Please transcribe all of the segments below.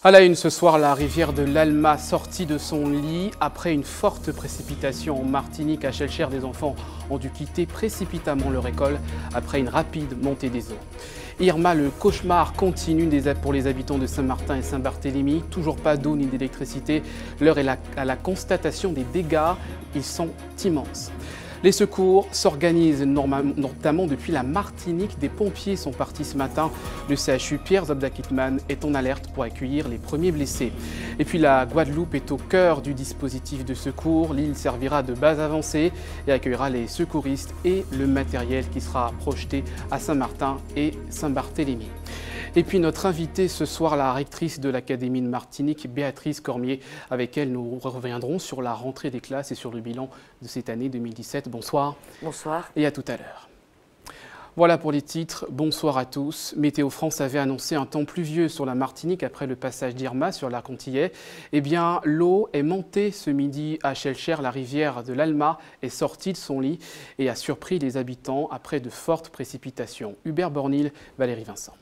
À la une ce soir, la rivière de l'Alma sortie de son lit. Après une forte précipitation en Martinique, à Schellcher, des enfants ont dû quitter précipitamment leur école après une rapide montée des eaux. Irma, le cauchemar continue pour les habitants de Saint-Martin et Saint-Barthélemy. Toujours pas d'eau ni d'électricité. L'heure est à la constatation des dégâts. Ils sont immenses. Les secours s'organisent notamment depuis la Martinique. Des pompiers sont partis ce matin. Le CHU Pierre Zobda-Kitman est en alerte pour accueillir les premiers blessés. Et puis la Guadeloupe est au cœur du dispositif de secours. L'île servira de base avancée et accueillera les secouristes et le matériel qui sera projeté à Saint-Martin et Saint-Barthélemy. Et puis notre invitée ce soir, la rectrice de l'Académie de Martinique, Béatrice Cormier. Avec elle, nous reviendrons sur la rentrée des classes et sur le bilan de cette année 2017. Bonsoir. Bonsoir. Et à tout à l'heure. Voilà pour les titres. Bonsoir à tous. Météo France avait annoncé un temps pluvieux sur la Martinique après le passage d'Irma sur l'arc antillais. Eh bien, l'eau est montée ce midi à Schellcher. La rivière de l'Alma est sortie de son lit et a surpris les habitants après de fortes précipitations. Hubert Bornil, Valérie Vincent.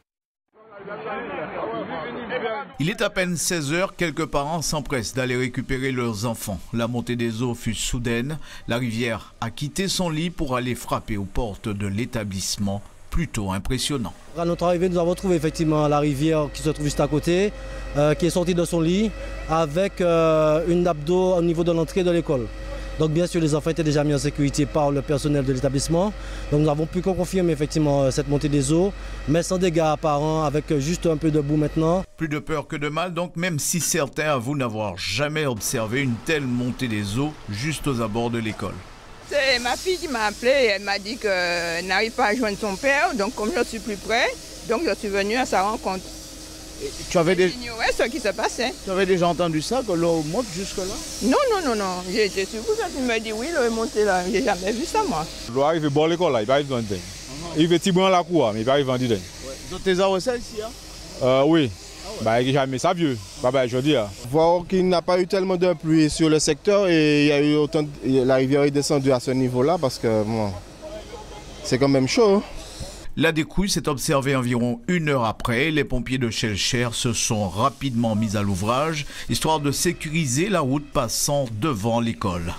Il est à peine 16 h, quelques parents s'empressent d'aller récupérer leurs enfants. La montée des eaux fut soudaine. La rivière a quitté son lit pour aller frapper aux portes de l'établissement. Plutôt impressionnant. À notre arrivée, nous avons trouvé effectivement la rivière qui se trouve juste à côté, qui est sortie de son lit avec une nappe d'eau au niveau de l'entrée de l'école. Donc bien sûr, les enfants étaient déjà mis en sécurité par le personnel de l'établissement. Donc nous avons pu confirmer effectivement cette montée des eaux, mais sans dégâts apparents, avec juste un peu de boue maintenant. Plus de peur que de mal, donc même si certains avouent n'avoir jamais observé une telle montée des eaux juste aux abords de l'école. C'est ma fille qui m'a appelé, elle m'a dit qu'elle n'arrive pas à joindre son père, donc comme je suis plus près, donc je suis venue à sa rencontre. Tu avais J'ignorais ce qui se passait. Tu avais déjà entendu ça, que l'eau monte jusque-là? Non. J'ai été surprise quand tu me dis oui, l'eau est montée là. J'ai jamais vu ça, moi. L'eau arrive à l'école là, il va arriver dans le temps. Il va tirer dans la cour, mais il va arriver dans le temps. Donc tes arrêts ici, hein? Oui. Bah, jamais ça vieux. Bah, je dis. Voir qu'il n'a pas eu tellement de pluie sur le secteur et il y a eu autant la rivière est descendue à ce niveau-là parce que bon, c'est quand même chaud. Hein? La décrue s'est observée environ 1 heure après. Les pompiers de Schellcher se sont rapidement mis à l'ouvrage, histoire de sécuriser la route passant devant l'école.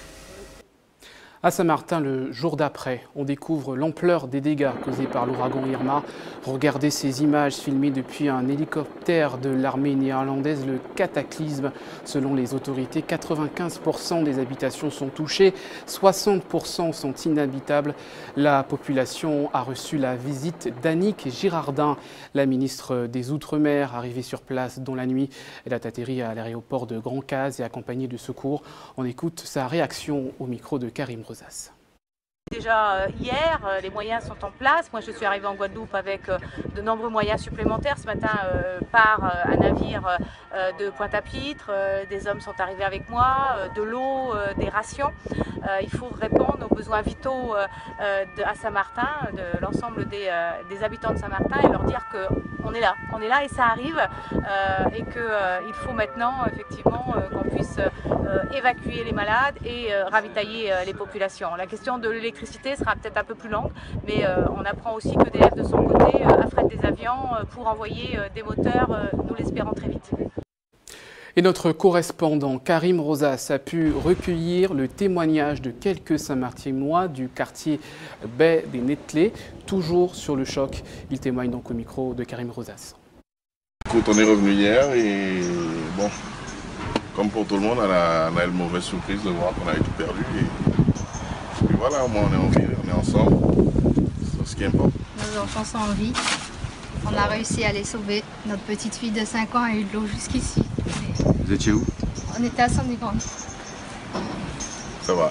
À Saint-Martin, le jour d'après, on découvre l'ampleur des dégâts causés par l'ouragan Irma. Regardez ces images filmées depuis un hélicoptère de l'armée néerlandaise, le cataclysme. Selon les autorités, 95% des habitations sont touchées, 60% sont inhabitables. La population a reçu la visite d'Annick Girardin, la ministre des Outre-mer, arrivée sur place dans la nuit. Elle a atterri à l'aéroport de Grand-Case et accompagnée de secours. On écoute sa réaction au micro de Karim Rosas. Déjà hier, les moyens sont en place. Moi, je suis arrivée en Guadeloupe avec de nombreux moyens supplémentaires. Ce matin, par un navire de Pointe-à-Pitre, des hommes sont arrivés avec moi, de l'eau, des rations. Il faut répondre aux besoins vitaux à Saint-Martin, de l'ensemble des habitants de Saint-Martin et leur dire qu'on est là et ça arrive et qu'il faut maintenant effectivement qu'on puisse évacuer les malades et ravitailler les populations. La question de l'électricité sera peut-être un peu plus longue, mais on apprend aussi que DF de son côté affrète des avions pour envoyer des moteurs, nous l'espérons très vite. Et notre correspondant Karim Rosas a pu recueillir le témoignage de quelques Saint-Martinois du quartier Baie des Netlés, toujours sur le choc. Il témoigne donc au micro de Karim Rosas. Écoute, on est revenu hier et bon, comme pour tout le monde, on a une mauvaise surprise de voir qu'on avait tout perdu. Et voilà, au moins on est en vie, on est ensemble, c'est ce qui importe. Nos enfants sont en vie. On a réussi à les sauver. Notre petite fille de 5 ans a eu de l'eau jusqu'ici. Vous étiez où? On était à Saint-Denis-Grande. Ça va.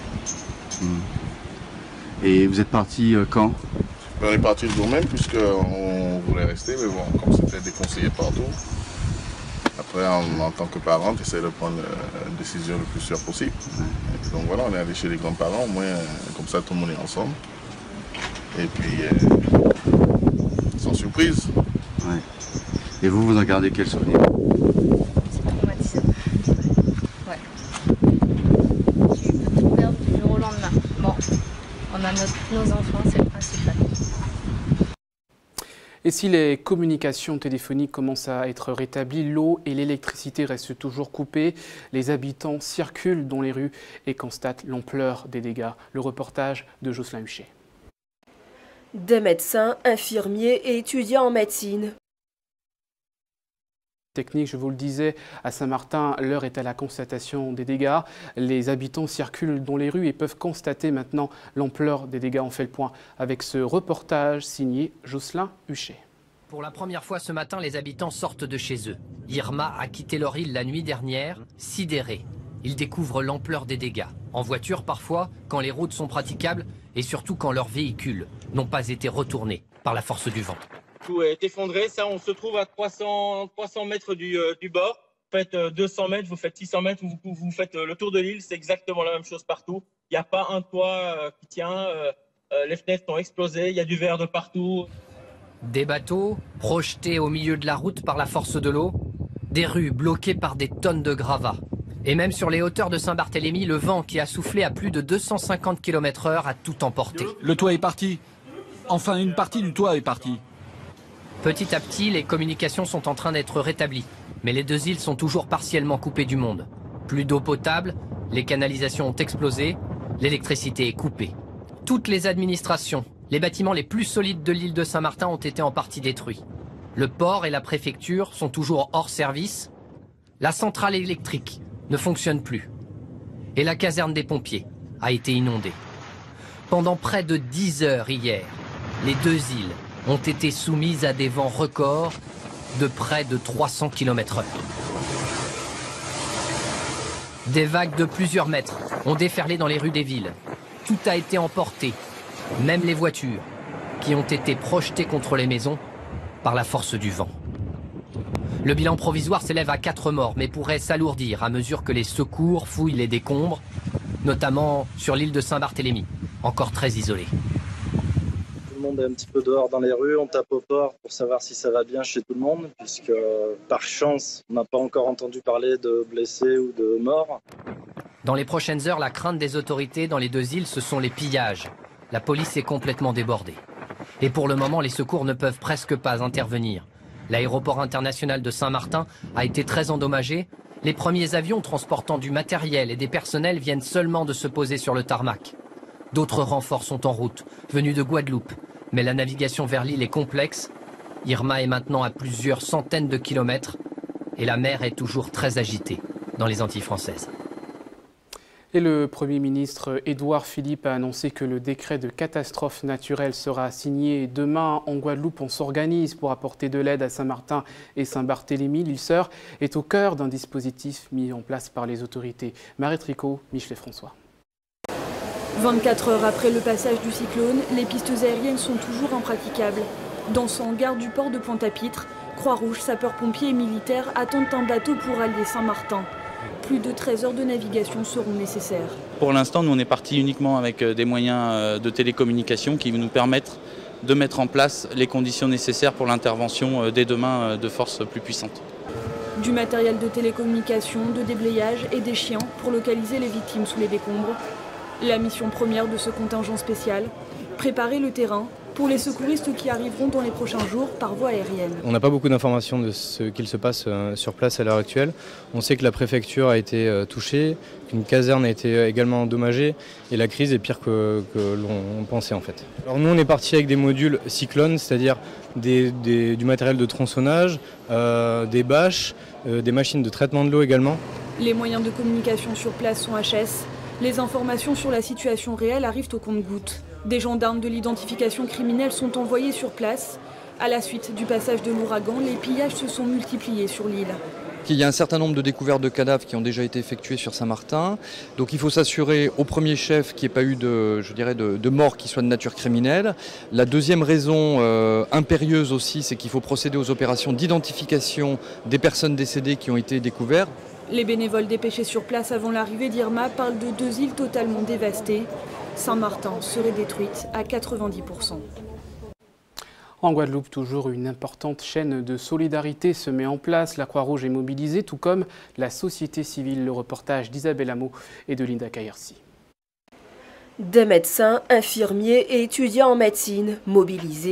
Et vous êtes parti quand? On est parti le jour même puisqu'on voulait rester, mais bon, comme c'était déconseillé partout. Après, en tant que parent, tu essaies de prendre une décision le plus sûre possible. Et donc voilà, on est allé chez les grands-parents, au moins comme ça tout le monde est ensemble. Et puis, sans surprise. Ouais. Et vous en gardez quel souvenir? C'est traumatisant. Ouais. J'ai eu tout perdre du jour au lendemain. Bon, on a nos enfants, c'est le principal. Et si les communications téléphoniques commencent à être rétablies, l'eau et l'électricité restent toujours coupées. Les habitants circulent dans les rues et constatent l'ampleur des dégâts. Le reportage de Jocelyn Huchet. Des médecins, infirmiers et étudiants en médecine. Technique, je vous le disais, à Saint-Martin, l'heure est à la constatation des dégâts. Les habitants circulent dans les rues et peuvent constater maintenant l'ampleur des dégâts. On fait le point avec ce reportage signé Jocelyn Huchet. Pour la première fois ce matin, les habitants sortent de chez eux. Irma a quitté leur île la nuit dernière, sidérés. Ils découvrent l'ampleur des dégâts. En voiture parfois, quand les routes sont praticables et surtout quand leurs véhicules n'ont pas été retournés par la force du vent. Tout est effondré, ça on se trouve à 300 mètres du bord. Vous faites 200 mètres, vous faites 600 mètres, vous faites le tour de l'île, c'est exactement la même chose partout. Il n'y a pas un toit qui tient, les fenêtres ont explosé, il y a du verre de partout. Des bateaux projetés au milieu de la route par la force de l'eau, des rues bloquées par des tonnes de gravats. Et même sur les hauteurs de Saint-Barthélemy, le vent qui a soufflé à plus de 250 km/h a tout emporté. Le toit est parti. Enfin, une partie du toit est partie. Petit à petit, les communications sont en train d'être rétablies. Mais les deux îles sont toujours partiellement coupées du monde. Plus d'eau potable, les canalisations ont explosé, l'électricité est coupée. Toutes les administrations, les bâtiments les plus solides de l'île de Saint-Martin ont été en partie détruits. Le port et la préfecture sont toujours hors service. La centrale électrique ne fonctionne plus. Et la caserne des pompiers a été inondée. Pendant près de 10 heures hier, les deux îles ont été soumises à des vents records de près de 300 km/h. Des vagues de plusieurs mètres ont déferlé dans les rues des villes. Tout a été emporté, même les voitures, qui ont été projetées contre les maisons par la force du vent. Le bilan provisoire s'élève à 4 morts, mais pourrait s'alourdir à mesure que les secours fouillent les décombres, notamment sur l'île de Saint-Barthélemy, encore très isolée. Tout le monde est un petit peu dehors dans les rues, on tape aux portes pour savoir si ça va bien chez tout le monde, puisque par chance, on n'a pas encore entendu parler de blessés ou de morts. Dans les prochaines heures, la crainte des autorités dans les deux îles, ce sont les pillages. La police est complètement débordée. Et pour le moment, les secours ne peuvent presque pas intervenir. L'aéroport international de Saint-Martin a été très endommagé. Les premiers avions transportant du matériel et des personnels viennent seulement de se poser sur le tarmac. D'autres renforts sont en route, venus de Guadeloupe. Mais la navigation vers l'île est complexe. Irma est maintenant à plusieurs centaines de kilomètres et la mer est toujours très agitée dans les Antilles françaises. Et le Premier ministre Édouard Philippe a annoncé que le décret de catastrophe naturelle sera signé demain en Guadeloupe. On s'organise pour apporter de l'aide à Saint-Martin et Saint-Barthélemy. L'île Sœur est au cœur d'un dispositif mis en place par les autorités. Marie Tricot, Michelet-François. 24 heures après le passage du cyclone, les pistes aériennes sont toujours impraticables. Dans ce hangar du port de Pointe-à-Pitre, Croix-Rouge, sapeurs-pompiers et militaires attendent un bateau pour allier Saint-Martin. Plus de 13 heures de navigation seront nécessaires. Pour l'instant, nous on est parti uniquement avec des moyens de télécommunication qui vont nous permettre de mettre en place les conditions nécessaires pour l'intervention dès demain de forces plus puissantes. Du matériel de télécommunication, de déblayage et des chiens pour localiser les victimes sous les décombres. La mission première de ce contingent spécial, préparer le terrain pour les secouristes qui arriveront dans les prochains jours par voie aérienne. On n'a pas beaucoup d'informations de ce qu'il se passe sur place à l'heure actuelle. On sait que la préfecture a été touchée, qu'une caserne a été également endommagée et la crise est pire que l'on pensait en fait. Alors nous on est parti avec des modules cyclones, c'est-à-dire du matériel de tronçonnage, des bâches, des machines de traitement de l'eau également. Les moyens de communication sur place sont HS. Les informations sur la situation réelle arrivent au compte-gouttes. Des gendarmes de l'identification criminelle sont envoyés sur place. À la suite du passage de l'ouragan, les pillages se sont multipliés sur l'île. Il y a un certain nombre de découvertes de cadavres qui ont déjà été effectuées sur Saint-Martin. Donc il faut s'assurer au premier chef qu'il n'y ait pas eu de mort qui soit de nature criminelle. La deuxième raison impérieuse aussi, c'est qu'il faut procéder aux opérations d'identification des personnes décédées qui ont été découvertes. Les bénévoles dépêchés sur place avant l'arrivée d'Irma parlent de deux îles totalement dévastées. Saint-Martin serait détruite à 90%. En Guadeloupe, toujours une importante chaîne de solidarité se met en place. La Croix-Rouge est mobilisée, tout comme la société civile. Le reportage d'Isabelle Hameau et de Linda Kayersi. Des médecins, infirmiers et étudiants en médecine mobilisés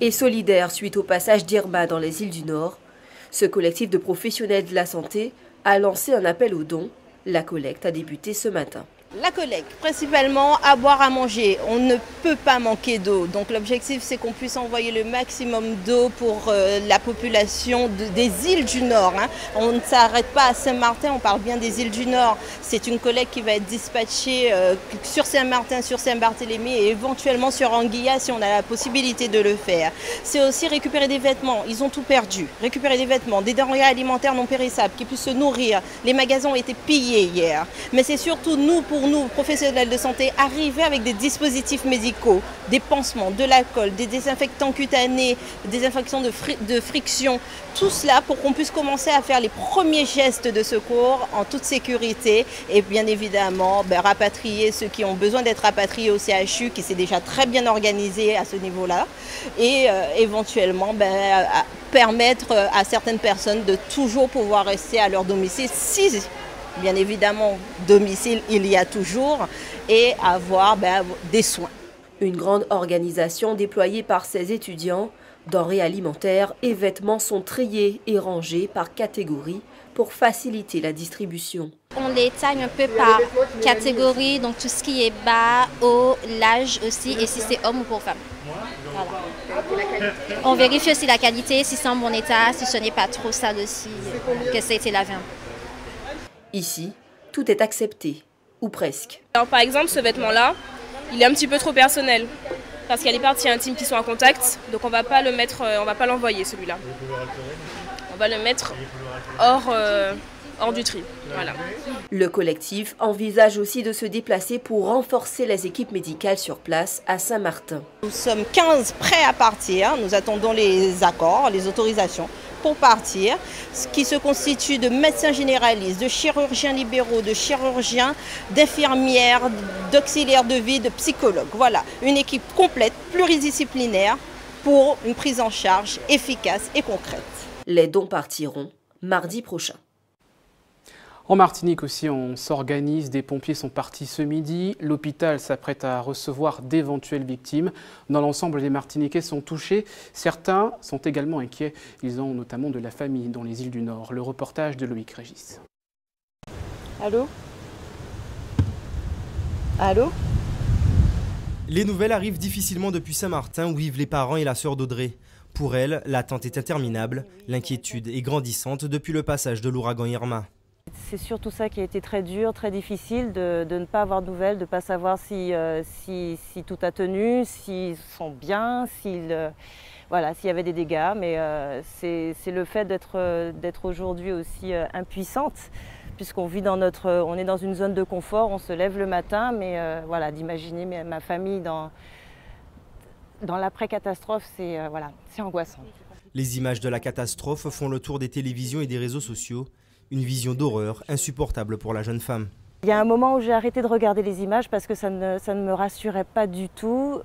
et solidaire suite au passage d'Irma dans les îles du Nord. Ce collectif de professionnels de la santé a lancé un appel aux dons. La collecte a débuté ce matin. La collecte, principalement à boire, à manger. On ne peut pas manquer d'eau. Donc l'objectif, c'est qu'on puisse envoyer le maximum d'eau pour la population des îles du Nord. On ne s'arrête pas à Saint-Martin, on parle bien des îles du Nord. C'est une collecte qui va être dispatchée sur Saint-Martin, sur Saint-Barthélemy et éventuellement sur Anguilla si on a la possibilité de le faire. C'est aussi récupérer des vêtements. Ils ont tout perdu. Récupérer des vêtements, des denrées alimentaires non périssables qui puissent se nourrir. Les magasins ont été pillés hier. Mais c'est surtout pour nous, professionnels de santé, arriver avec des dispositifs médicaux, des pansements, de l'alcool, des désinfectants cutanés, des désinfectants de friction, tout cela pour qu'on puisse commencer à faire les premiers gestes de secours en toute sécurité et bien évidemment rapatrier ceux qui ont besoin d'être rapatriés au CHU qui s'est déjà très bien organisé à ce niveau-là et éventuellement permettre à certaines personnes de toujours pouvoir rester à leur domicile si bien évidemment, domicile, il y a toujours, et avoir des soins. Une grande organisation déployée par ces étudiants. Denrées alimentaires et vêtements sont triés et rangés par catégorie pour faciliter la distribution. On les taille un peu par catégorie, donc tout ce qui est bas, haut, l'âge aussi, et si c'est homme ou pour femme. Voilà. On vérifie aussi la qualité, si c'est en bon état, si ce n'est pas trop sale aussi, que ça a été lavé un peu. Ici, tout est accepté, ou presque. Alors, par exemple, ce vêtement-là, il est un petit peu trop personnel, parce qu'il y a les parties intimes qui sont en contact, donc on va pas le mettre, on va pas l'envoyer celui-là. On va le mettre hors du tri. Voilà. Le collectif envisage aussi de se déplacer pour renforcer les équipes médicales sur place à Saint-Martin. Nous sommes 15 prêts à partir, nous attendons les accords, les autorisations pour partir, ce qui se constitue de médecins généralistes, de chirurgiens libéraux, de chirurgiens, d'infirmières, d'auxiliaires de vie, de psychologues. Voilà, une équipe complète, pluridisciplinaire pour une prise en charge efficace et concrète. Les dons partiront mardi prochain. En Martinique aussi, on s'organise. Des pompiers sont partis ce midi. L'hôpital s'apprête à recevoir d'éventuelles victimes. Dans l'ensemble, les Martiniquais sont touchés. Certains sont également inquiets. Ils ont notamment de la famille dans les îles du Nord. Le reportage de Loïc Régis. Allô ? Allô ? Les nouvelles arrivent difficilement depuis Saint-Martin où vivent les parents et la sœur d'Audrey. Pour elle, l'attente est interminable. L'inquiétude est grandissante depuis le passage de l'ouragan Irma. C'est surtout ça qui a été très dur, très difficile, de ne pas avoir de nouvelles, de ne pas savoir si tout a tenu, s'ils sont bien, s'il y avait des dégâts. Mais c'est le fait d'être aujourd'hui aussi impuissante, puisqu'on vit on est dans une zone de confort, on se lève le matin, mais d'imaginer ma famille dans l'après-catastrophe, c'est angoissant. Les images de la catastrophe font le tour des télévisions et des réseaux sociaux. Une vision d'horreur insupportable pour la jeune femme. Il y a un moment où j'ai arrêté de regarder les images parce que ça ne me rassurait pas du tout.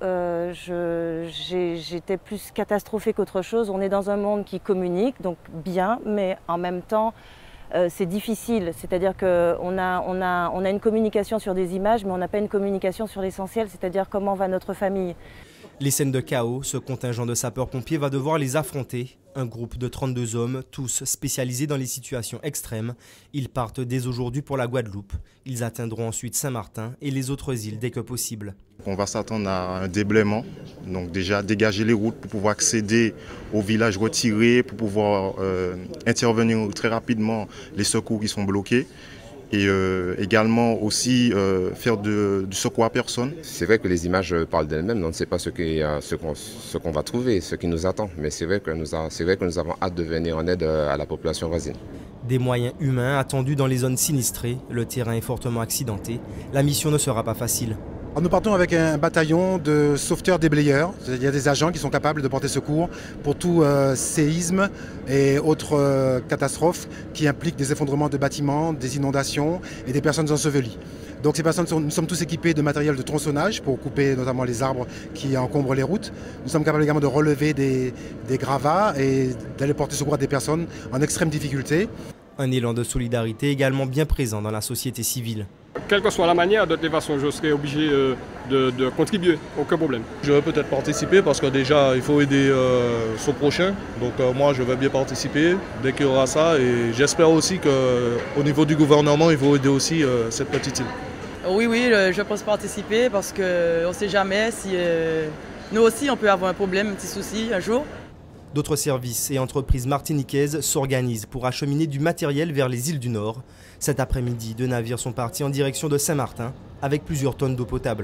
J'étais plus catastrophée qu'autre chose. On est dans un monde qui communique, donc bien, mais en même temps, c'est difficile. C'est-à-dire qu'on a une communication sur des images, mais on n'a pas une communication sur l'essentiel, c'est-à-dire comment va notre famille. Les scènes de chaos, ce contingent de sapeurs-pompiers va devoir les affronter. Un groupe de 32 hommes, tous spécialisés dans les situations extrêmes. Ils partent dès aujourd'hui pour la Guadeloupe. Ils atteindront ensuite Saint-Martin et les autres îles dès que possible. On va s'attendre à un déblaiement, donc déjà dégager les routes pour pouvoir accéder aux villages retirés, pour pouvoir intervenir très rapidement les secours qui sont bloqués. Et également aussi faire du secours à personne. C'est vrai que les images parlent d'elles-mêmes, on ne sait pas ce qu'on va trouver, ce qui nous attend. Mais c'est vrai que nous avons hâte de venir en aide à la population voisine. Des moyens humains attendus dans les zones sinistrées. Le terrain est fortement accidenté. La mission ne sera pas facile. Nous partons avec un bataillon de sauveteurs déblayeurs. Il y a des agents qui sont capables de porter secours pour tout séisme et autres catastrophes qui impliquent des effondrements de bâtiments, des inondations et des personnes ensevelies. Donc ces personnes, nous sommes tous équipés de matériel de tronçonnage pour couper notamment les arbres qui encombrent les routes. Nous sommes capables également de relever des gravats et d'aller porter secours à des personnes en extrême difficulté. Un élan de solidarité également bien présent dans la société civile. Quelle que soit la manière, de toute façon, je serai obligé de contribuer, aucun problème. Je vais peut-être participer parce que déjà, il faut aider son prochain. Donc moi, je vais bien participer dès qu'il y aura ça. Et j'espère aussi qu'au niveau du gouvernement, il faut aider aussi cette petite île. Oui, je pense participer parce qu'on ne sait jamais si nous aussi, on peut avoir un problème, un petit souci un jour. D'autres services et entreprises martiniquaises s'organisent pour acheminer du matériel vers les îles du Nord. Cet après-midi, 2 navires sont partis en direction de Saint-Martin avec plusieurs tonnes d'eau potable.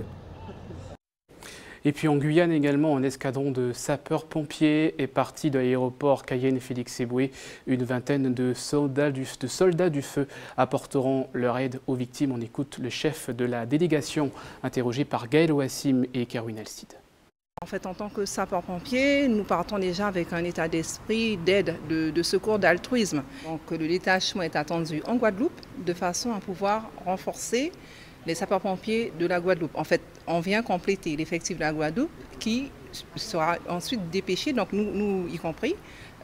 Et puis en Guyane également, un escadron de sapeurs-pompiers est parti de l'aéroport Cayenne-Félix-Éboué. Une vingtaine de soldats du feu apporteront leur aide aux victimes. On écoute le chef de la délégation, interrogé par Gaël Ouassim et Kerwin Alcide. En fait, en tant que sapeurs-pompiers, nous partons déjà avec un état d'esprit d'aide, de secours, d'altruisme. Donc le détachement est attendu en Guadeloupe de façon à pouvoir renforcer les sapeurs-pompiers de la Guadeloupe. En fait, on vient compléter l'effectif de la Guadeloupe qui sera ensuite dépêché, donc nous y compris,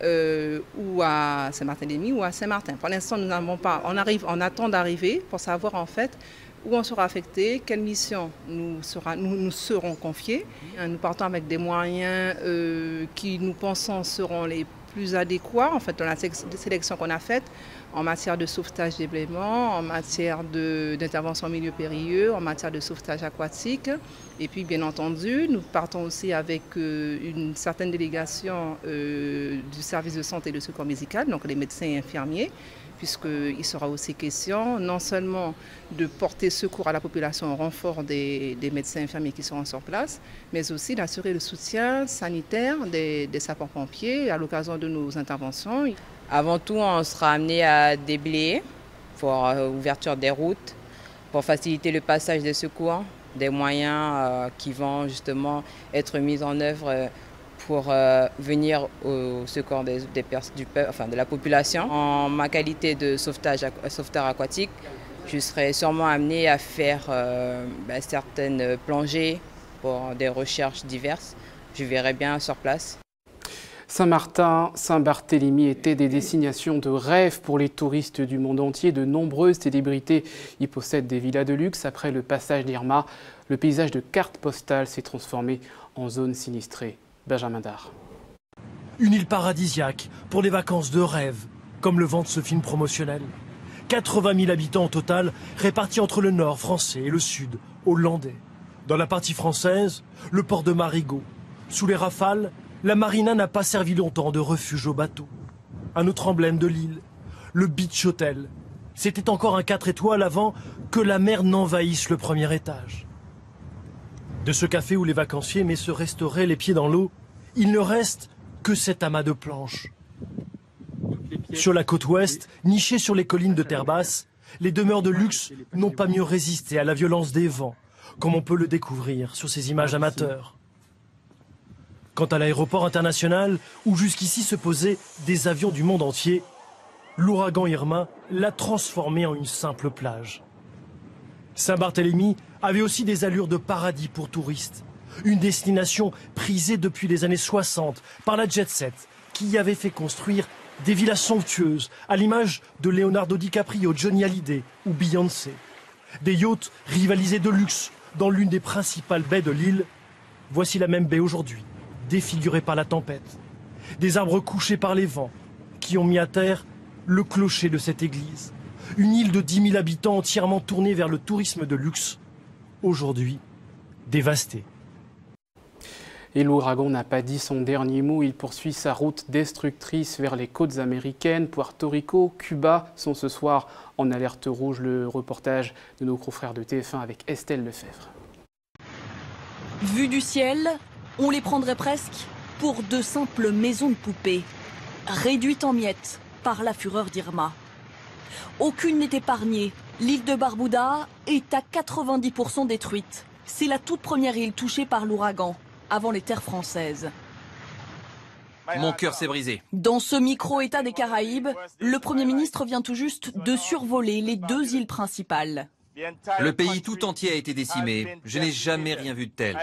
ou à Saint-Martin-des-Mis ou à Saint-Martin. Pour l'instant, nous n'avons pas, on attend d'arriver pour savoir en fait où on sera affecté, quelle mission nous serons confiés. Nous partons avec des moyens qui nous pensons seront les plus adéquats en fait, dans la sélection qu'on a faite en matière de sauvetage déblaiement, en matière d'intervention en milieu périlleux, en matière de sauvetage aquatique. Et puis bien entendu, nous partons aussi avec une certaine délégation du service de santé et de secours médical, donc les médecins et infirmiers, puisqu'il sera aussi question non seulement de porter secours à la population au renfort des médecins infirmiers qui seront sur place, mais aussi d'assurer le soutien sanitaire des sapeurs-pompiers à l'occasion de nos interventions. Avant tout, on sera amené à déblayer pour ouverture des routes, pour faciliter le passage des secours, des moyens qui vont justement être mis en œuvre pour venir au secours de la population. En ma qualité de sauveteur aquatique, je serai sûrement amené à faire certaines plongées pour des recherches diverses. Je verrai bien sur place. Saint-Martin, Saint-Barthélemy étaient des destinations de rêve pour les touristes du monde entier. De nombreuses célébrités y possèdent des villas de luxe. Après le passage d'Irma, le paysage de cartes postales s'est transformé en zone sinistrée. Benjamin Dard. Une île paradisiaque pour les vacances de rêve, comme le vante ce film promotionnel. 80 000 habitants au total, répartis entre le nord français et le sud hollandais. Dans la partie française, le port de Marigot. Sous les rafales, la marina n'a pas servi longtemps de refuge aux bateaux. Un autre emblème de l'île, le Beach Hotel. C'était encore un 4 étoiles avant que la mer n'envahisse le premier étage. De ce café où les vacanciers aimaient se restaurer les pieds dans l'eau, il ne reste que cet amas de planches. Sur la côte ouest, nichées sur les collines de terre basse, les demeures de luxe n'ont pas mieux résisté à la violence des vents, comme on peut le découvrir sur ces images amateurs. Quant à l'aéroport international, où jusqu'ici se posaient des avions du monde entier, l'ouragan Irma l'a transformé en une simple plage. Saint-Barthélemy avait aussi des allures de paradis pour touristes. Une destination prisée depuis les années 60 par la jet set, qui y avait fait construire des villas somptueuses, à l'image de Leonardo DiCaprio, Johnny Hallyday ou Beyoncé. Des yachts rivalisés de luxe dans l'une des principales baies de l'île. Voici la même baie aujourd'hui, défigurée par la tempête. Des arbres couchés par les vents, qui ont mis à terre le clocher de cette église. Une île de 10 000 habitants entièrement tournée vers le tourisme de luxe, aujourd'hui dévastée. Et l'ouragan n'a pas dit son dernier mot, il poursuit sa route destructrice vers les côtes américaines. Puerto Rico, Cuba sont ce soir en alerte rouge. Le reportage de nos confrères de TF1 avec Estelle Lefebvre. Vu du ciel, on les prendrait presque pour de simples maisons de poupées, réduites en miettes par la fureur d'Irma. Aucune n'est épargnée. L'île de Barbuda est à 90% détruite. C'est la toute première île touchée par l'ouragan, avant les terres françaises. Mon cœur s'est brisé. Dans ce micro-État des Caraïbes, le Premier ministre vient tout juste de survoler les 2 îles principales. Le pays tout entier a été décimé. Je n'ai jamais rien vu de tel.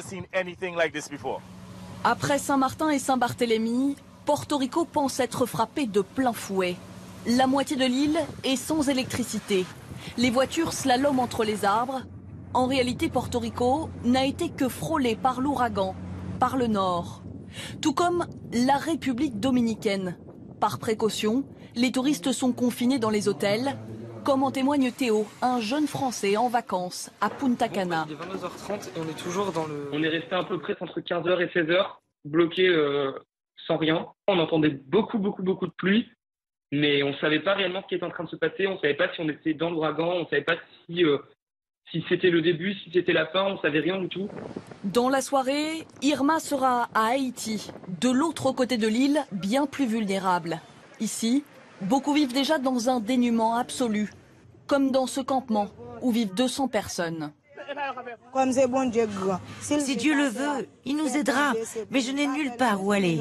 Après Saint-Martin et Saint-Barthélemy, Porto Rico pense être frappé de plein fouet. La moitié de l'île est sans électricité. Les voitures slalom entre les arbres. En réalité, Porto Rico n'a été que frôlé par l'ouragan, par le nord. Tout comme la République dominicaine. Par précaution, les touristes sont confinés dans les hôtels, comme en témoigne Théo, un jeune Français en vacances à Punta Cana. Il est 22h30 et on est toujours dans le... On est resté à peu près entre 15h et 16h, bloqué sans rien. On entendait beaucoup de pluie, mais on ne savait pas réellement ce qui était en train de se passer. On ne savait pas si on était dans l'ouragan, on ne savait pas si c'était le début, si c'était la fin, on ne savait rien du tout. Dans la soirée, Irma sera à Haïti, de l'autre côté de l'île, bien plus vulnérable. Ici, beaucoup vivent déjà dans un dénuement absolu, comme dans ce campement où vivent 200 personnes. Si Dieu le veut, il nous aidera, mais je n'ai nulle part où aller.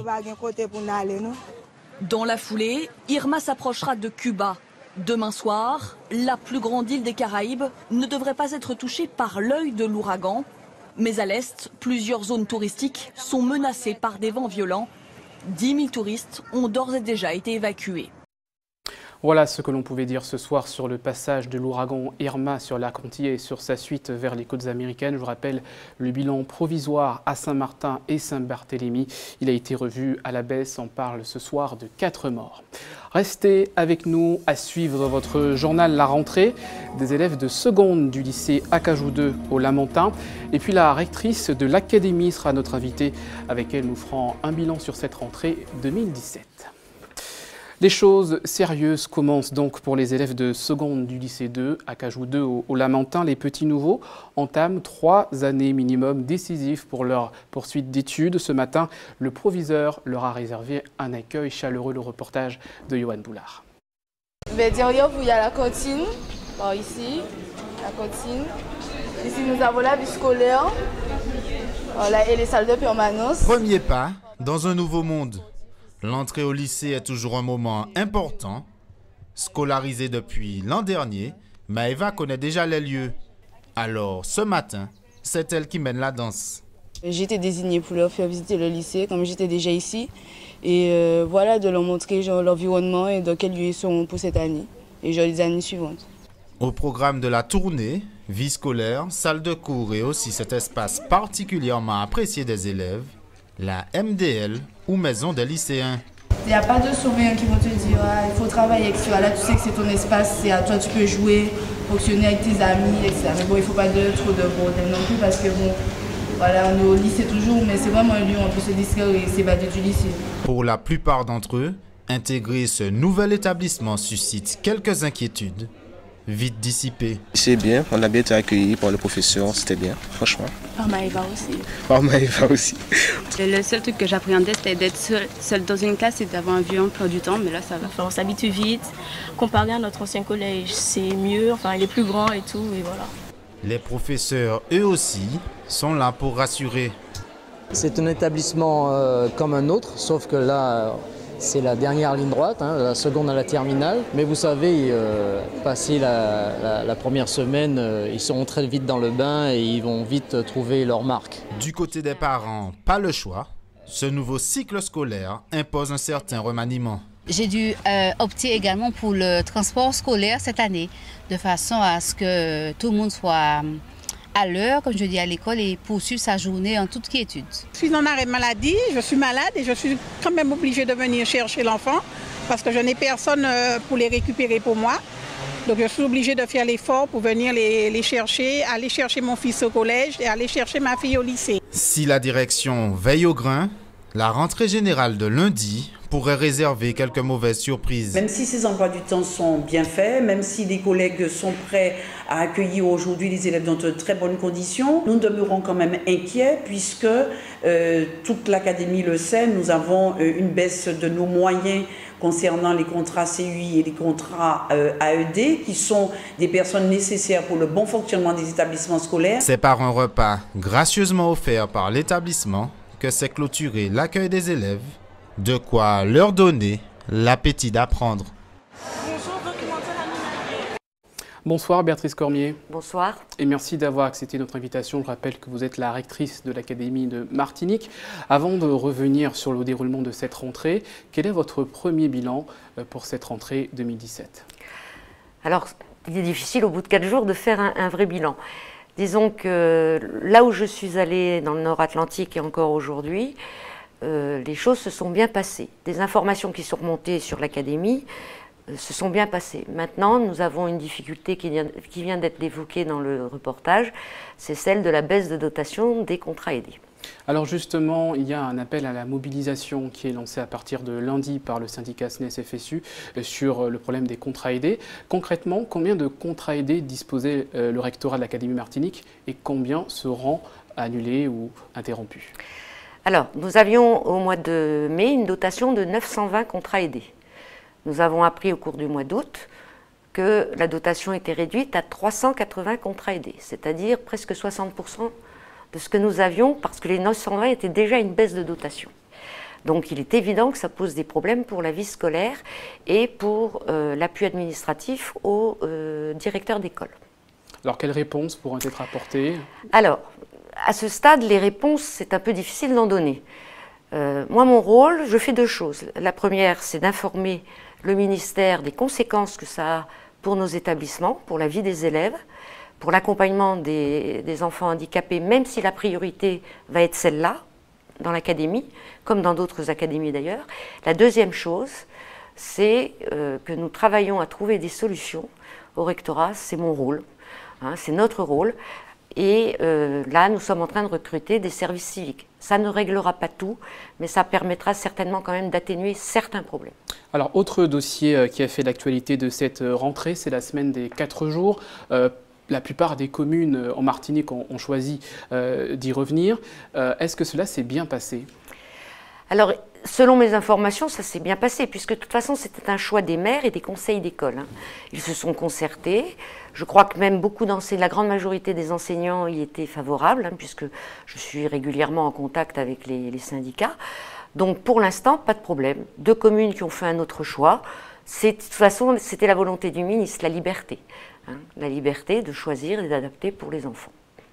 Dans la foulée, Irma s'approchera de Cuba. Demain soir, la plus grande île des Caraïbes ne devrait pas être touchée par l'œil de l'ouragan. Mais à l'est, plusieurs zones touristiques sont menacées par des vents violents. 10 000 touristes ont d'ores et déjà été évacués. Voilà ce que l'on pouvait dire ce soir sur le passage de l'ouragan Irma sur la Contier et sur sa suite vers les côtes américaines. Je vous rappelle le bilan provisoire à Saint-Martin et Saint-Barthélemy. Il a été revu à la baisse. On parle ce soir de 4 morts. Restez avec nous à suivre votre journal La Rentrée. Des élèves de seconde du lycée Acajou 2 au Lamentin. Et puis la rectrice de l'académie sera notre invitée. Avec elle, nous ferons un bilan sur cette rentrée 2017. Les choses sérieuses commencent donc pour les élèves de seconde du lycée 2, Acajou 2 au Lamentin. Les petits nouveaux entament 3 années minimum décisives pour leur poursuite d'études. Ce matin, le proviseur leur a réservé un accueil chaleureux. Le reportage de Yohan Boulard. Derrière vous, il y a la cantine, par ici, la cantine. Ici, nous avons la vie scolaire et les salles de permanence. Premier pas dans un nouveau monde. L'entrée au lycée est toujours un moment important. Scolarisée depuis l'an dernier, Maëva connaît déjà les lieux. Alors, ce matin, c'est elle qui mène la danse. J'ai été désignée pour leur faire visiter le lycée, comme j'étais déjà ici. Et voilà, de leur montrer l'environnement et dans quel lieu ils seront pour cette année et les années suivantes. Au programme de la tournée, vie scolaire, salle de cours et aussi cet espace particulièrement apprécié des élèves, la MDL ou maison des lycéens. Il n'y a pas de surveillants qui vont te dire ah, il faut travailler avec toi. Là, tu sais que c'est ton espace, c'est à toi, tu peux jouer, fonctionner avec tes amis, etc. Mais bon, il ne faut pas trop de bordel non plus parce que bon, voilà, on est au lycée toujours, mais c'est vraiment un lieu où on peut se distraire et s'évader du lycée. Pour la plupart d'entre eux, intégrer ce nouvel établissement suscite quelques inquiétudes. Vite dissipé. C'est bien, on a bien été accueillis par le professeur, c'était bien, franchement. Par Maëva aussi. Par Maëva aussi. Le seul truc que j'appréhendais, c'était d'être seule dans une classe et d'avoir un vieux emploi du temps, mais là ça va. Enfin, on s'habitue vite. Comparé à notre ancien collège, c'est mieux, enfin il est plus grand et tout, et voilà. Les professeurs, eux aussi, sont là pour rassurer. C'est un établissement comme un autre, sauf que là... c'est la dernière ligne droite, la seconde à la terminale. Mais vous savez, passer la première semaine, ils seront très vite dans le bain et ils vont vite trouver leur marque. Du côté des parents, pas le choix. Ce nouveau cycle scolaire impose un certain remaniement. J'ai dû opter également pour le transport scolaire cette année, de façon à ce que tout le monde soit à l'heure, comme je dis, à l'école et poursuivre sa journée en toute quiétude. Je suis en arrêt maladie, je suis malade et je suis quand même obligée de venir chercher l'enfant parce que je n'ai personne pour les récupérer pour moi. Donc je suis obligée de faire l'effort pour venir les chercher, aller chercher mon fils au collège et aller chercher ma fille au lycée. Si la direction veille au grain, la rentrée générale de lundi pourrait réserver quelques mauvaises surprises. Même si ces emplois du temps sont bien faits, même si les collègues sont prêts à accueillir aujourd'hui les élèves dans de très bonnes conditions, nous demeurons quand même inquiets puisque toute l'académie le sait, nous avons une baisse de nos moyens concernant les contrats CUI et les contrats AED qui sont des personnes nécessaires pour le bon fonctionnement des établissements scolaires. C'est par un repas gracieusement offert par l'établissement que s'est clôturé l'accueil des élèves. De quoi leur donner l'appétit d'apprendre. Bonsoir Béatrice Cormier. Bonsoir. Et merci d'avoir accepté notre invitation. Je rappelle que vous êtes la rectrice de l'Académie de Martinique. Avant de revenir sur le déroulement de cette rentrée, quel est votre premier bilan pour cette rentrée 2017 ? Alors, il est difficile au bout de 4 jours de faire un vrai bilan. Disons que là où je suis allée dans le Nord Atlantique et encore aujourd'hui, les choses se sont bien passées. Des informations qui sont remontées sur l'académie se sont bien passées. Maintenant, nous avons une difficulté qui vient d'être évoquée dans le reportage, c'est celle de la baisse de dotation des contrats aidés. Alors justement, il y a un appel à la mobilisation qui est lancé à partir de lundi par le syndicat SNES-FSU sur le problème des contrats aidés. Concrètement, combien de contrats aidés disposait le rectorat de l'Académie Martinique et combien seront annulés ou interrompus? Alors, nous avions au mois de mai une dotation de 920 contrats aidés. Nous avons appris au cours du mois d'août que la dotation était réduite à 380 contrats aidés, c'est-à-dire presque 60% de ce que nous avions, parce que les 920 étaient déjà une baisse de dotation. Donc il est évident que ça pose des problèmes pour la vie scolaire et pour l'appui administratif aux directeurs d'école. Alors quelles réponses pourront être apportées? Alors, à ce stade, les réponses, c'est un peu difficile d'en donner. Moi, mon rôle, je fais 2 choses. La première, c'est d'informer le ministère des conséquences que ça a pour nos établissements, pour la vie des élèves, pour l'accompagnement des enfants handicapés, même si la priorité va être celle-là, dans l'académie, comme dans d'autres académies d'ailleurs. La deuxième chose, c'est que nous travaillons à trouver des solutions au rectorat, c'est mon rôle, hein, c'est notre rôle. Et là, nous sommes en train de recruter des services civiques. Ça ne réglera pas tout, mais ça permettra certainement quand même d'atténuer certains problèmes. Alors, autre dossier qui a fait l'actualité de cette rentrée, c'est la semaine des 4 jours. La plupart des communes en Martinique ont choisi d'y revenir. Est-ce que cela s'est bien passé? Alors, selon mes informations, ça s'est bien passé, puisque de toute façon, c'était un choix des maires et des conseils d'école. Hein. Ils se sont concertés. Je crois que même beaucoup d'enseignants, la grande majorité des enseignants y étaient favorables, hein, puisque je suis régulièrement en contact avec les syndicats. Donc, pour l'instant, pas de problème. 2 communes qui ont fait un autre choix. De toute façon, c'était la volonté du ministre, la liberté. Hein, la liberté de choisir et d'adapter pour les enfants.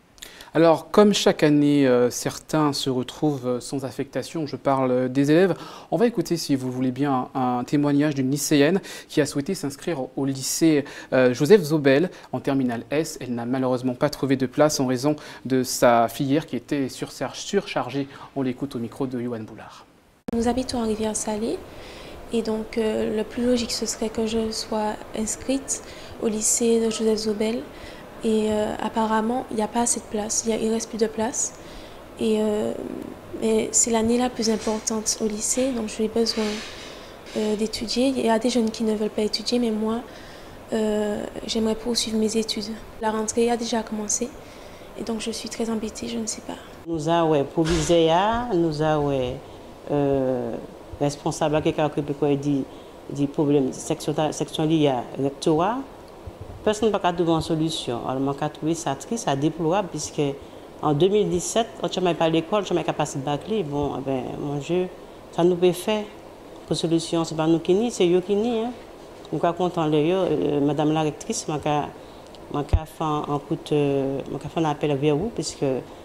Alors, comme chaque année, certains se retrouvent sans affectation, je parle des élèves, on va écouter, si vous voulez bien, un témoignage d'une lycéenne qui a souhaité s'inscrire au lycée Joseph Zobel en terminale S. Elle n'a malheureusement pas trouvé de place en raison de sa filière qui était surchargée. On l'écoute au micro de Yoann Boulard. Nous habitons en Rivière-Salée et donc le plus logique ce serait que je sois inscrite au lycée de Joseph Zobel. Et apparemment, il n'y a pas assez de place, il ne reste plus de place. Mais c'est l'année la plus importante au lycée, donc j'ai besoin d'étudier. Il y a des jeunes qui ne veulent pas étudier, mais moi, j'aimerais poursuivre mes études. La rentrée a déjà commencé, et donc je suis très embêtée, je ne sais pas. Nous avons provisé, nous avons responsable qui a occupé des problèmes, section liée à rectorat. Personne n'a pas trouvé une solution. Alors, je trouve trouvé ça triste, ça déplorable, puisque en 2017, quand je n'ai pas à l'école, je n'ai pas capacité de bâcler. Bon, ben, mon Dieu, ça nous peut faire. Pour solution, ce n'est pas nous qui ni, c'est eux qui ni. Hein. Nous sommes contents de Madame la rectrice, je fait un appel vers vous, puisque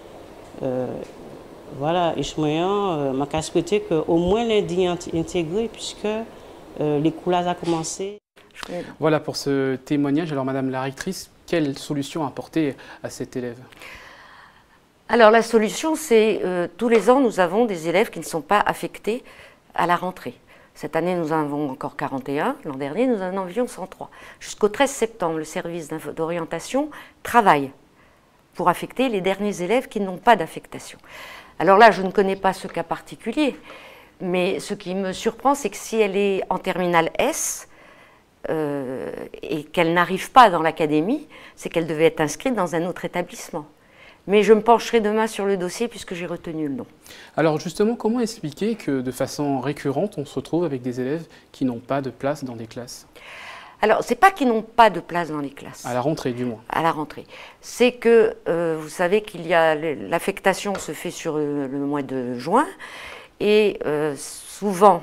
voilà, je souhaité qu'au moins lundi intégré, puisque les coulages ont commencé. Voilà pour ce témoignage. Alors Madame la rectrice, quelle solution apporter à cet élève? Alors la solution, c'est tous les ans, nous avons des élèves qui ne sont pas affectés à la rentrée. Cette année, nous en avons encore 41. L'an dernier, nous en avions 103. Jusqu'au 13 septembre, le service d'orientation travaille pour affecter les derniers élèves qui n'ont pas d'affectation. Alors là, je ne connais pas ce cas particulier, mais ce qui me surprend, c'est que si elle est en terminale S, et qu'elle n'arrive pas dans l'académie, c'est qu'elle devait être inscrite dans un autre établissement. Mais je me pencherai demain sur le dossier puisque j'ai retenu le nom. Alors justement, comment expliquer que de façon récurrente, on se retrouve avec des élèves qui n'ont pas de place dans des classes? Alors, ce n'est pas qu'ils n'ont pas de place dans les classes. À la rentrée, du moins. À la rentrée. C'est que, vous savez qu'il y a l'affectation se fait sur le mois de juin, et souvent,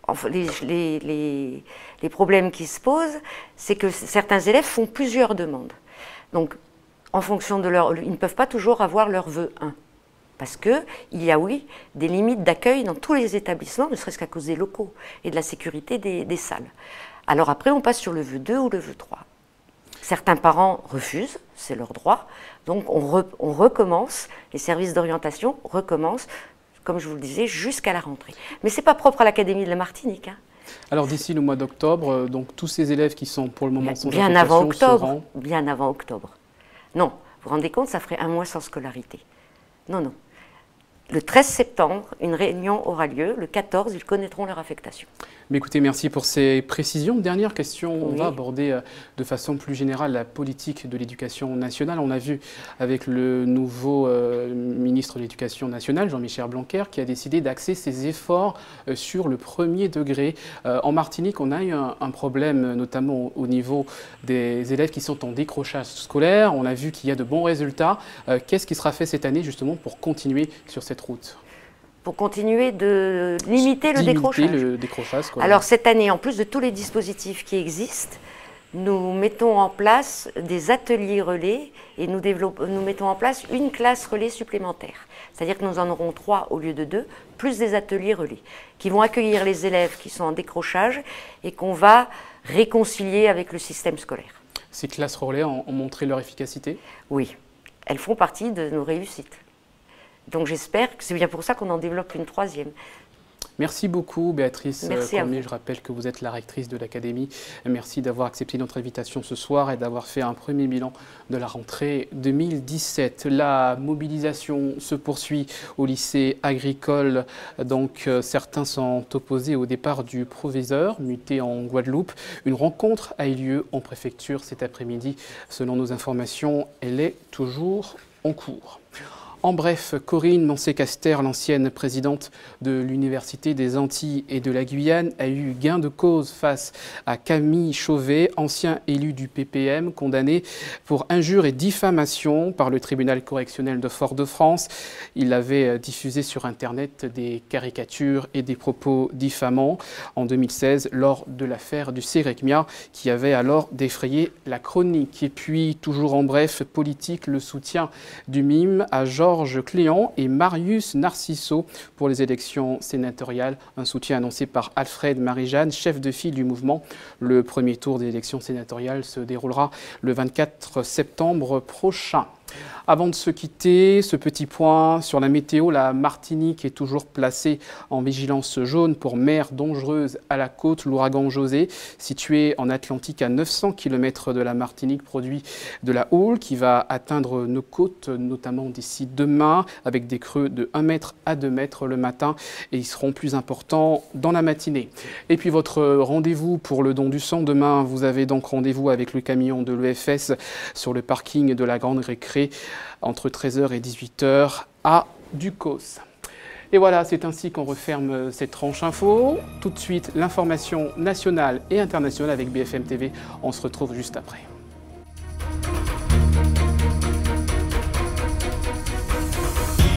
les problèmes qui se posent, c'est que certains élèves font plusieurs demandes. Donc, en fonction de ils ne peuvent pas toujours avoir leur vœu 1. Parce qu'il y a, oui, des limites d'accueil dans tous les établissements, ne serait-ce qu'à cause des locaux et de la sécurité des salles. Alors après, on passe sur le vœu 2 ou le vœu 3. Certains parents refusent, c'est leur droit. Donc on recommence, les services d'orientation recommencent, comme je vous le disais, jusqu'à la rentrée. Mais ce n'est pas propre à l'Académie de la Martinique. Hein. Alors d'ici le mois d'octobre, donc tous ces élèves qui sont pour le moment sans bien affectation avant octobre, seront... Bien avant octobre. Non, vous vous rendez compte, ça ferait un mois sans scolarité. Non, non. Le 13 septembre, une réunion aura lieu. Le 14, ils connaîtront leur affectation. Mais écoutez, merci pour ces précisions. Dernière question, on Oui. va aborder de façon plus générale la politique de l'éducation nationale. On a vu avec le nouveau ministre de l'Éducation nationale, Jean-Michel Blanquer, qui a décidé d'axer ses efforts sur le premier degré. En Martinique, on a eu un problème, notamment au niveau des élèves qui sont en décrochage scolaire. On a vu qu'il y a de bons résultats. Qu'est-ce qui sera fait cette année justement pour continuer sur cette route ? Pour continuer de limiter le décrochage. Alors cette année, en plus de tous les dispositifs qui existent, nous mettons en place des ateliers relais et nous mettons en place une classe relais supplémentaire. C'est-à-dire que nous en aurons 3 au lieu de 2, plus des ateliers relais, qui vont accueillir les élèves qui sont en décrochage et qu'on va réconcilier avec le système scolaire. Ces classes relais ont montré leur efficacité ? Oui, elles font partie de nos réussites. Donc j'espère que c'est bien pour ça qu'on en développe une 3e. Merci beaucoup Béatrice Cormier. Je rappelle que vous êtes la rectrice de l'Académie. Merci d'avoir accepté notre invitation ce soir et d'avoir fait un premier bilan de la rentrée 2017. La mobilisation se poursuit au lycée agricole. Donc certains sont opposés au départ du proviseur muté en Guadeloupe. Une rencontre a eu lieu en préfecture cet après-midi. Selon nos informations, elle est toujours en cours. En bref, Corinne Mancé-Caster, l'ancienne présidente de l'Université des Antilles et de la Guyane, a eu gain de cause face à Camille Chauvet, ancien élu du PPM, condamné pour injure et diffamation par le tribunal correctionnel de Fort-de-France. Il avait diffusé sur Internet des caricatures et des propos diffamants en 2016 lors de l'affaire du Séréchmia qui avait alors défrayé la chronique. Et puis, toujours en bref, politique, le soutien du MIME à Georges Cléant et Marius Narciso pour les élections sénatoriales. Un soutien annoncé par Alfred Marie-Jeanne, chef de file du mouvement. Le premier tour des élections sénatoriales se déroulera le 24 septembre prochain. Avant de se quitter, ce petit point sur la météo, la Martinique est toujours placée en vigilance jaune pour mer dangereuse à la côte. L'ouragan José, situé en Atlantique à 900 km de la Martinique, produit de la houle qui va atteindre nos côtes, notamment d'ici demain, avec des creux de 1 mètre à 2 mètres le matin et ils seront plus importants dans la matinée. Et puis votre rendez-vous pour le don du sang, demain vous avez donc rendez-vous avec le camion de l'EFS sur le parking de la Grande Récré entre 13h et 18h à Ducos. Et voilà, c'est ainsi qu'on referme cette tranche info. Tout de suite, l'information nationale et internationale avec BFM TV. On se retrouve juste après.